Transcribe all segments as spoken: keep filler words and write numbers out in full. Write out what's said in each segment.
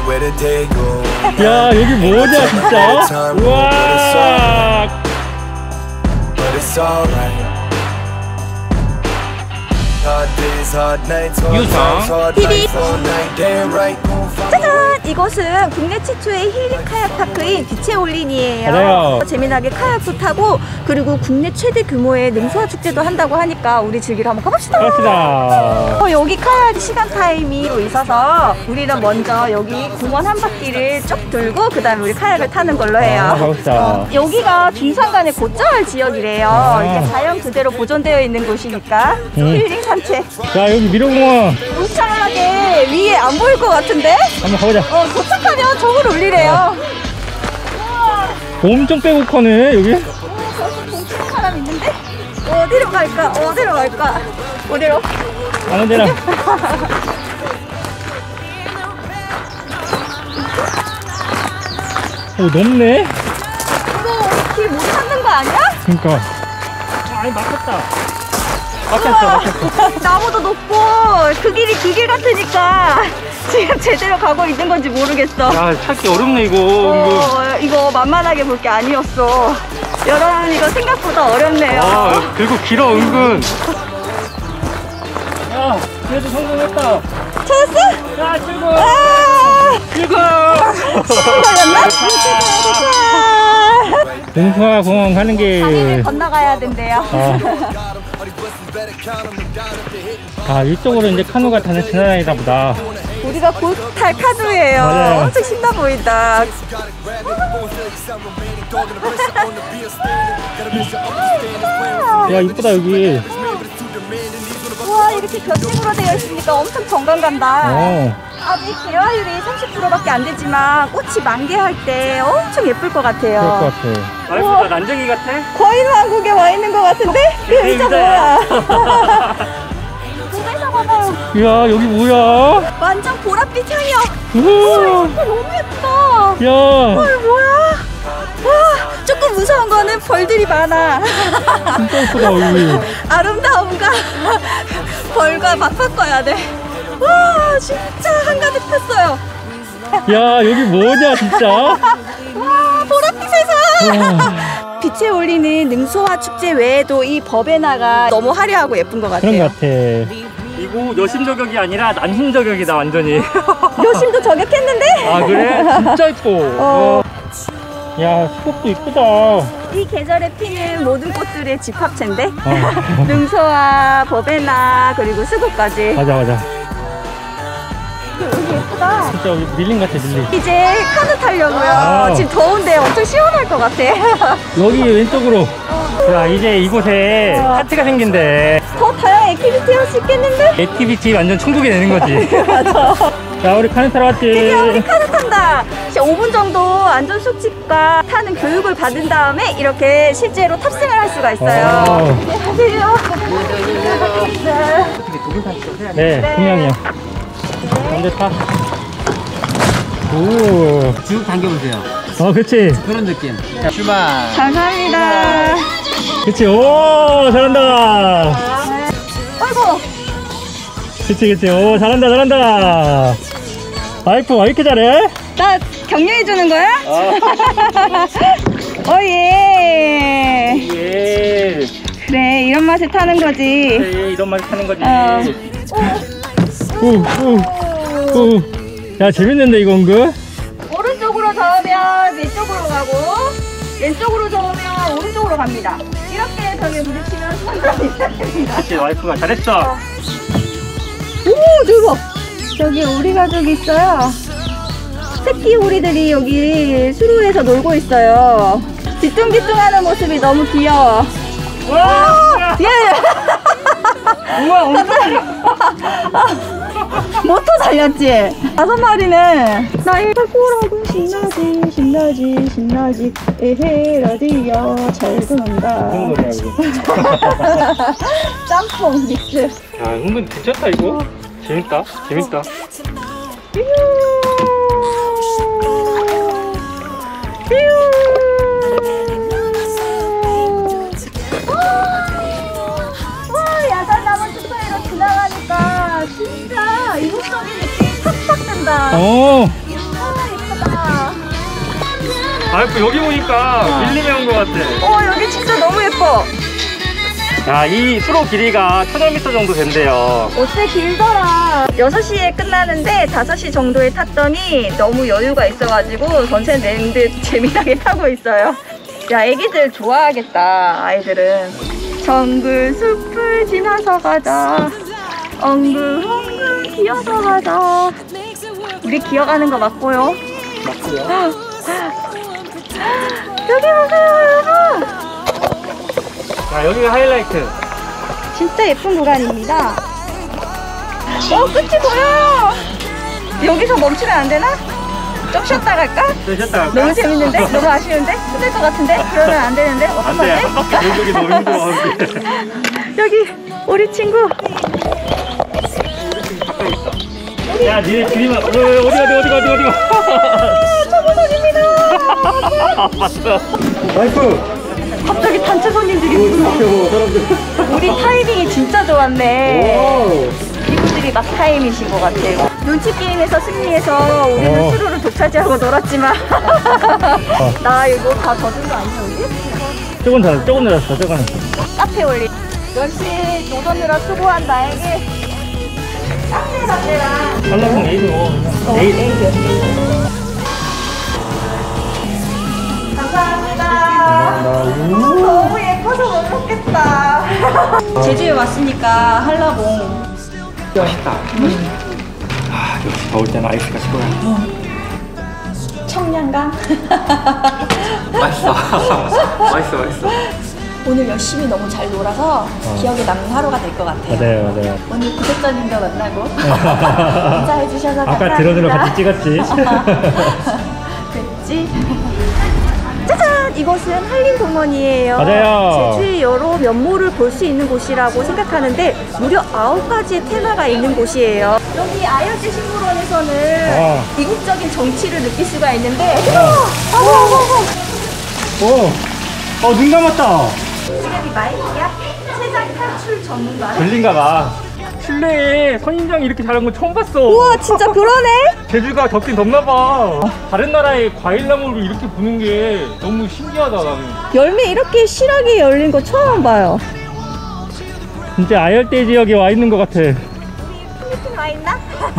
야, 여기 뭐냐 진짜? 우와. 유성 티비. 짜잔! 이곳은 국내 최초의 힐링 카약 파크인 비체올린이에요. 맞아요. 재미나게 카약도 타고 그리고 국내 최대 규모의 능수화 축제도 한다고 하니까 우리 즐기러 한번 가봅시다. 갑시다. 어, 여기 카약 시간 타임이 있어서 우리는 먼저 여기 공원 한 바퀴를 쭉 돌고 그 다음에 우리 카약을 타는 걸로 해요. 아, 가봅시다. 어, 여기가 둔산간의 곧정할 지역이래요. 아. 이렇게 자연 그대로 보존되어 있는 곳이니까 음. 힐링 산책. 야, 여기 미로공원 울창하게 위에 안 보일 것 같은데? 한번 가보자. 어, 도착하면 저걸 올리래요. 엄청 빼곡하네 여기. 어, 저기 공치는 사람 있는데? 어디로 갈까? 어디로 갈까? 어디로? 아무 데나. 오, 넓네. 이거 길 못 찾는 거 아니야? 그니까. 아니, 막혔다. 막혔어, 막혔어. 나무도 높고 그 길이 그 길 같으니까 지금 제대로 가고 있는 건지 모르겠어. 야, 찾기 어렵네 이거. 어, 이거 만만하게 볼 게 아니었어. 여러분, 이거 생각보다 어렵네요. 아, 그리고 길어 은근. 야, 그래도 성공했다. 찾았어? 야, 출근. 아! 출근. 시간 걸렸나? 능수화 공원 가는 길. 다리를 건너가야 된대요. 아. 아, 이쪽으로 이제 카누가 타는 지나다니다 보다. 우리가 곧 탈 카누예요. 맞아요. 엄청 신나 보인다. 야, 이쁘다 여기. 우와, 이렇게 벼집으로 되어 있으니까 엄청 정감 간다. 어. 아직 개화율이 삼십 퍼센트밖에 안 되지만 꽃이 만개할 때 엄청 예쁠 것 같아요. 그럴 것 같아. 우와. 난쟁이 같아? 거인 왕국에 와 있는 것 같은데? 그 의자 뭐야? 의자 봐봐요. 야, 여기 뭐야? 완전 보랏빛 향이야. 우와. 우와, 너무 예쁘다. 야. 헐, 뭐야? 와, 조금 무서운 거는 벌들이 많아. 진짜 예쁘다 여기. 아름다움과 벌과 맞바꿔야 돼. 와, 진짜 한가득 폈어요. 야, 여기 뭐냐 진짜? 와, 보랏빛에서 빛에 올리는 능수화 축제 외에도 이 버베나가 너무 화려하고 예쁜 것 같아요. 그런 것 같아. 이거 여심 저격이 아니라 남심 저격이다 완전히. 여심도 저격했는데? 아, 그래? 진짜 예뻐. 어. 야, 수국도 이쁘다. 이 계절에 피는 모든 꽃들의 집합체인데? 어. 능수화, 버베나, 그리고 수국까지. 맞아, 맞아. 여기 예쁘다. 진짜 여기 밀림 같아, 밀림. 이제 카누 타려고요. 아. 지금 더운데 엄청 시원할 것 같아. 여기 왼쪽으로. 자, 이제 이곳에 어. 하트가 생긴대. 더 다양한 액티비티 할 수 있겠는데? 액티비티 완전 천국이 되는 거지. 맞아. 자, 우리 카누 타러 왔지. 드디어 우리 카누 탄다. 오 분 정도 안전수칙과 타는 교육을 받은 다음에 이렇게 실제로 탑승을 할 수가 있어요. 오. 안녕하세요. 네, 네. 분명히요. 먼저 타. 오. 쭉 당겨보세요. 어, 그치. 그런 느낌. 자, 출발. 감사합니다. 그치. 오, 잘한다. 아이고. 그치, 그치. 오, 잘한다, 잘한다. 와이프, 왜 이렇게 잘해? 나 격려해 주는 거야? 어, 예. 예. 그래, 이런 맛에 타는 거지. 그래, 이런 맛에 타는 거지. 어. 오, 오, 오. 야, 재밌는데, 이거 은근? 오른쪽으로 저으면 왼쪽으로 가고, 왼쪽으로 저으면 오른쪽으로 갑니다. 이렇게 벽에 부딪히면 손잡이 시작됩니다. 그치, 와이프가 잘했어. 오, 대박! 저기 오리 가족이 있어요. 새끼 오리들이 여기 수로에서 놀고 있어요. 뒤뚱뒤뚱하는 모습이 너무 귀여워. 와! 예! 우와, 엄청 모터 살렸지? 다섯 마리는 나의 발꼬라고 신나지 신나지 신나지 에헤 라디오 잘 듣는다. 무슨 노래야, 이거? 짬뽕 믹스. 야, 은근 괜찮다, 이거? 재밌다, 재밌다. 와, 야간나무 숲사이로 지나가니까 진짜 이국적인 느낌이 팍팍 든다. 어, 아, 아이고 여기 보니까 밀림에 온 것 같아. 어, 여기 진짜 너무 예뻐. 야, 이 수로 길이가 천여 미터 정도 된대요. 어째 길더라. 여섯 시에 끝나는데 다섯 시 정도에 탔더니 너무 여유가 있어가지고 전체 내는데 재미나게 타고 있어요. 야, 애기들 좋아하겠다, 아이들은. 정글 숲을 지나서 가자. 엉글엉글 기어서 가자. 우리 기어가는 거 맞고요. 맞고요. 여기 보세요, 여러분. 자, 여기가 하이라이트. 진짜 예쁜 구간입니다. 어, 끝이 보여요. 여기서 멈추면 안 되나? 좀 쉬었다 갈까? 네, 쉬었다 갈까? 너무 재밌는데? 너무 아쉬운데? 힘들 것 같은데? 그러면 안 되는데? 안 돼. 한 어떡하지? 바퀴 돌기 너무 힘들어. 여기 우리 친구. 야, 니네 그림은 어, 어디 어디 어디 어디 어디 초보선입니다. 봤어. 와이프. 갑자기 단체 손님들이 사람들. 우리 타이밍이 진짜 좋았네. 오. 이분들이 막 타임이신 것 같아요. 눈치 게임에서 승리해서 우리는 어. 수로를 독차지하고 놀았지만 나 이거 다 젖은 거 아니야 우리? 조금 더 조금 늘었어. 조금. 카페 올리. 열심히 노선으로 수고한 나에게 깜대 깜대랑 한라봉 에이드. 어, 에이드. 에이드. 감사합니다. 너무 예뻐서 못 먹겠다. 제주에 왔으니까 한라봉. 맛있다. 아, 역시 더울 때는 아이스가 최고야. 청량감. 맛있어. 맛있어, 맛있어. 오늘 열심히 너무 잘 놀아서 어. 기억에 남는 하루가 될 것 같아요. 맞아요, 맞아요. 오늘 구독자님도 만나고 인사해 주셔서 감사합니다. 아까 드론으로 같이 찍었지. 그랬지? 짜잔! 이곳은 한림공원이에요. 맞아요. 제주의 여러 면모를 볼 수 있는 곳이라고 생각하는데 무려 아홉 가지의 테마가 있는 곳이에요. 여기 아열대 식물원에서는 어. 이국적인 정치를 느낄 수가 있는데 어. 어머 어머 어머 오. 어, 눈 감았다. 지금이 마이크야? 세상 탈출 전문가. 들린가 봐. 실내에 선인장이 이렇게 자란 건 처음 봤어. 우와 진짜 그러네? 제주가 덥긴 덥나 봐. 다른 나라의 과일나무를 이렇게 보는 게 너무 신기하다, 나는. 열매 이렇게 실하게 열린 거 처음 봐요. 진짜 아열대 지역에 와 있는 것 같아. 필리핀 와 있나?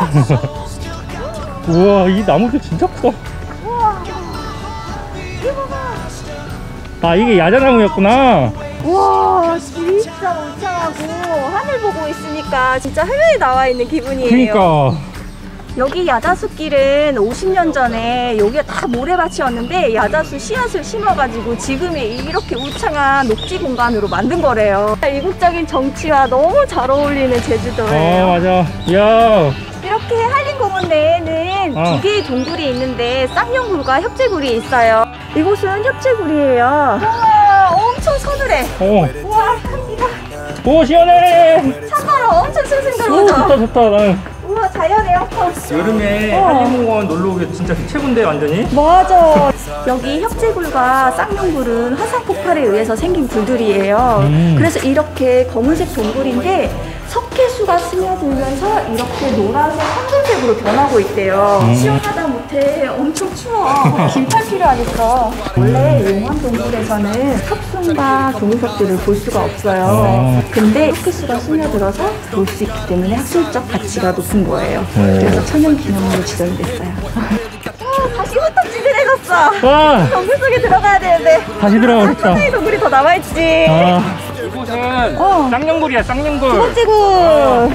우와, 이 나무도 진짜 크다. 우와 이거 봐. 아, 이게 야자나무였구나. 우와 진짜 울창하고 하늘 보고 있으니까 진짜 해외에 나와 있는 기분이에요. 그니까. 여기 야자수길은 오십 년 전에 여기가 다 모래밭이었는데 야자수 씨앗을 심어가지고 지금의 이렇게 울창한 녹지 공간으로 만든 거래요. 이국적인 정치와 너무 잘 어울리는 제주도예요. 어, 맞아. 이야. 이렇게 한림공원 내에는 어. 두 개의 동굴이 있는데 쌍용굴과 협재굴이 있어요. 이곳은 협재굴이에요. 우와 엄청 서늘해. 어. 우와 향기가 오, 시원해. 찬바람 엄청 숭숭 오, 들어오죠. 좋다, 좋다. 나는. 우와 자연의 영통. 여름에 어. 한림공원 놀러 오기 진짜 최고인데, 완전히. 맞아. 여기 협재굴과 쌍용굴은 화산 폭발에 의해서 생긴 굴들이에요. 음. 그래서 이렇게 검은색 동굴인데 석회수가 스며들면서 이렇게 노란색 황금색으로 변하고 있대요. 음. 시원하다 못해 엄청 추워. 긴팔 필요하겠어. 원래 용암 동굴에서는 탑승과 동물석들을 볼 수가 없어요. 어. 근데 석회수가 스며들어서 볼 수 있기 때문에 학술적 가치가 높은 거예요. 어. 그래서 천연기념으로 지정이 됐어요. 아, 다시 후딱지근해졌어. 와, 동굴 속에 들어가야 되는데 다시 들어가겠다. 천장의 동굴이 더 남아있지. 아. 이곳은 어. 쌍용굴이야, 쌍용굴. 두 번째 굴.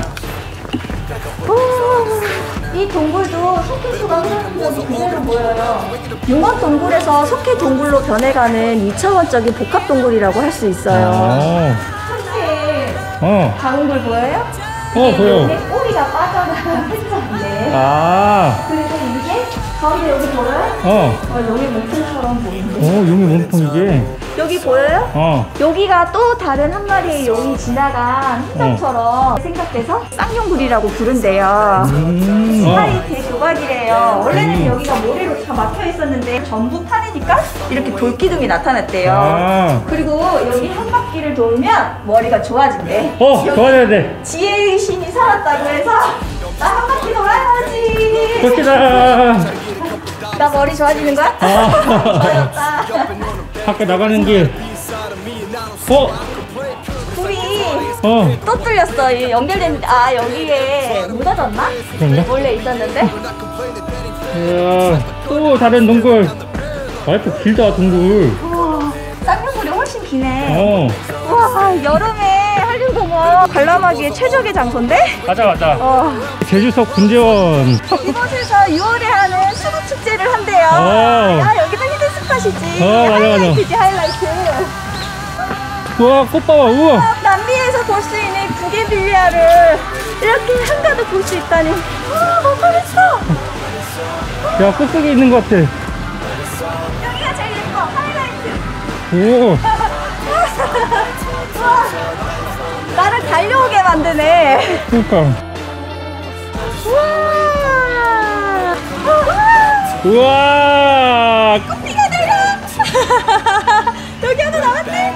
이 동굴도 석회수가 흐르는 곳이 그대로 보여요. 용암 동굴에서 석회 동굴로 변해가는 이 차원적인 복합 동굴이라고 할 수 있어요. 어. 한때 어. 작은 굴 보여요? 어, 보여. 이게 꼬리가 빠져나간 햇살인데. 아. 그리고 이게 가운데 여기 보여요? 어. 어, 여기 목줄처럼 보이는데. 어, 용의 몸통 이게. 여기 보여요? 어. 여기가 또 다른 한 마리의 용이 지나간 흔적처럼 생각돼서 쌍용굴이라고 부른대요. 음. 팔이 대조각이래요. 원래는 여기가 모래로 다 막혀 있었는데 전부 파내니까 이렇게 돌기둥이 나타났대요. 아. 그리고 여기 한 바퀴를 돌면 머리가 좋아진대. 어, 여기 도와줘야 돼. 지혜의 신이 살았다고 해서 나 한 바퀴 돌아야지. 좋겠다. 나 머리 좋아지는 거야? 아. 어렵다. 밖에 나가는 길. 어? 불이 어. 또 뚫렸어. 이 연결됐는데 아 여기에 묻어졌나? 그런가? 원래 있었는데. 이야, 또 다른 동굴. 와이프 길다, 동굴. 우와, 쌍용굴이 훨씬 기네. 어. 우와, 여름에 한림공원 관람하기에 최적의 장소인데? 가자, 가자. 어. 제주석 군제원. 이곳에서 유월에 하는 수국 축제를 한대요. 어. 야, 여기도 히든 스팟이지. 어, 맞아, 맞아. 하이라이트지, 하이라이트. 우와, 꽃 봐봐, 우와. 아, 남미에서 볼 수 있는 부게빌리아를 이렇게 한가득 볼 수 있다니. 와, 너무 잘했어. 야, 꽃 속에 있는 것 같아. 여기가 제일 예뻐, 하이라이트. 오. 와, 나를 달려오게 만드네. 그러니까. 우와. 우와. 꽃피가 내려. 여기 하나 남았네.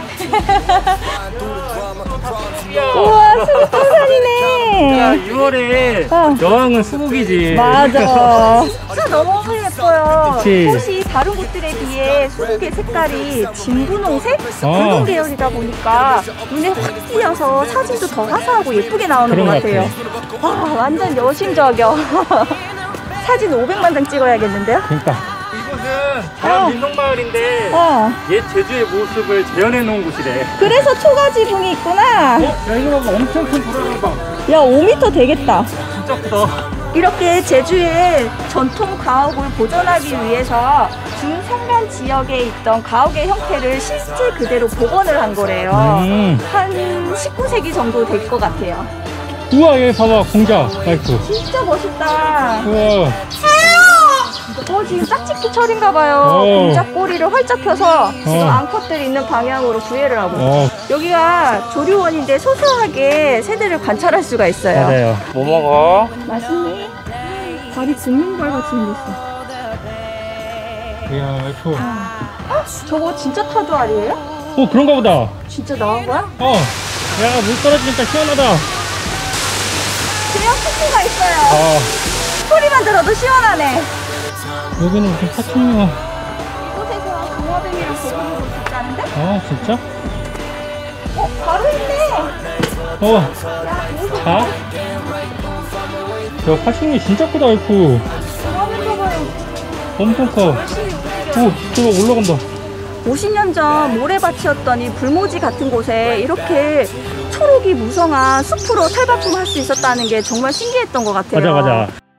우와, 수국 동산이네. 유월에 어. 여왕은 수국이지. 맞아. 진짜 너무 예뻐요. 그치. 꽃이 다른 곳들에 비해 수국의 색깔이 진분홍색? 어. 붉은 계열이다 보니까 눈에 확 띄어서 사진도 더 화사하고 예쁘게 나오는 것 그런 것 같아요. 와, 완전 여심저격. 사진 오백만 장 찍어야겠는데요? 그러니까. 이곳은 대한 민속마을인데 어. 옛 제주의 모습을 재현해 놓은 곳이래. 그래서 초가지붕이 있구나. 어? 야, 이거 봐봐. 엄청 큰 도라라방. 야, 오 미터 되겠다. 진짜 크다. 이렇게 제주의 전통 가옥을 보존하기 위해서 중산간 지역에 있던 가옥의 형태를 실제 그대로 복원을 한 거래요. 음. 한 십구 세기 정도 될 것 같아요. 우와, 여기 봐봐. 공자. 와이프. 진짜 멋있다. 우와. 어, 지금 짝짓기철인가 봐요. 어. 공자 꼬리를 활짝 펴서 지금 어. 앙컷들이 있는 방향으로 구애를 하고 있어요. 어, 여기가 조류원인데 소소하게 새들을 관찰할 수가 있어요. 맞아요. 뭐 먹어? 맛있니? 발이 굽는 같이 생겼어. 이야, 와이프. 저거 진짜 타조 알이에요? 어, 그런가 보다. 진짜 나온 거야? 어. 야, 물 떨어지니까 시원하다. 그냥 토끼가 있어요. 어. 소리만 들어도 시원하네. 여기는 무슨 사촌이야. 이곳에서 동화뱀이랑 보고보고 있다는데? 아, 진짜? 어, 바로 있네. 어. 야, 이거 자. 야, 화신이 진짜 크다, 와이프. 동화뱀 봐봐요. 엄청 커. 열심히 움직여. 오, 저거 올라간다. 오십 년 전 모래밭이었더니 불모지 같은 곳에 이렇게 초록이 무성한 숲으로 탈바꿈할 수 있었다는 게 정말 신기했던 것 같아요. 맞아, 맞아.